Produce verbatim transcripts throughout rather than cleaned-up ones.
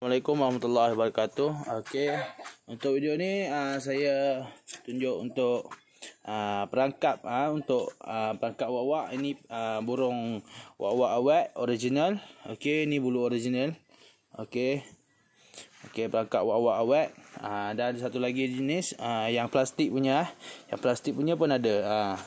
Assalamualaikum warahmatullahi wabarakatuh. Okey, untuk video ni uh, saya tunjuk untuk uh, perangkap uh, untuk uh, perangkap wak-wak. Ini uh, burung wak-wak awet original. Okey, ni bulu original. Okey. Okey, perangkap wak-wak awet. Uh, dan ada satu lagi jenis uh, yang plastik punya. Yang plastik punya pun ada. Uh,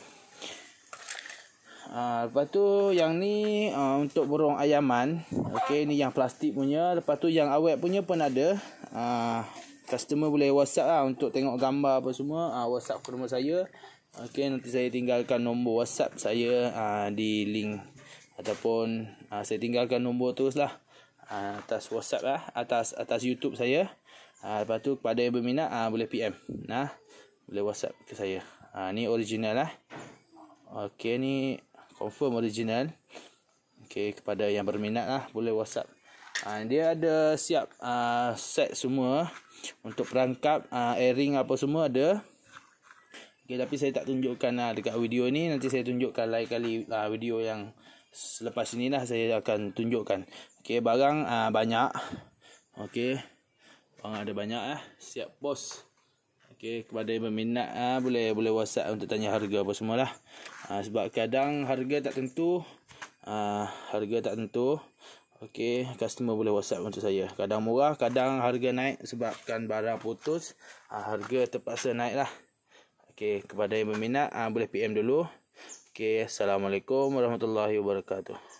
Uh, lepas tu yang ni uh, untuk burung ayaman. Okey, ni yang plastik punya. Lepas tu yang awet punya pun ada. Uh, customer boleh WhatsApp lah untuk tengok gambar apa semua. Uh, WhatsApp ke nombor saya. Okey, nanti saya tinggalkan nombor WhatsApp saya uh, di link ataupun uh, saya tinggalkan nombor terus lah uh, atas WhatsApp lah, atas atas YouTube saya. Uh, lepas tu kepada yang berminat uh, boleh P M. Nah, boleh WhatsApp ke saya. Uh, ni original lah. Okey, ni confirm original. Okey, kepada yang berminat lah boleh WhatsApp. Ha, dia ada siap uh, set semua untuk perangkap, uh, airing apa semua ada. Okey, tapi saya tak tunjukkan uh, dekat video ni. Nanti saya tunjukkan lain kali uh, video yang selepas ini lah saya akan tunjukkan. Okey, barang uh, banyak. Okey, barang ada banyak lah. Siap bos. Okey, kepada yang berminat ah boleh boleh WhatsApp untuk tanya harga apa semualah. Ah, sebab kadang harga tak tentu. Ah, harga tak tentu. Okey, customer boleh WhatsApp untuk saya. Kadang murah, kadang harga naik sebabkan barang putus. Ah, harga terpaksa naik lah. Okey, kepada yang berminat ah boleh P M dulu. Okey, assalamualaikum warahmatullahi wabarakatuh.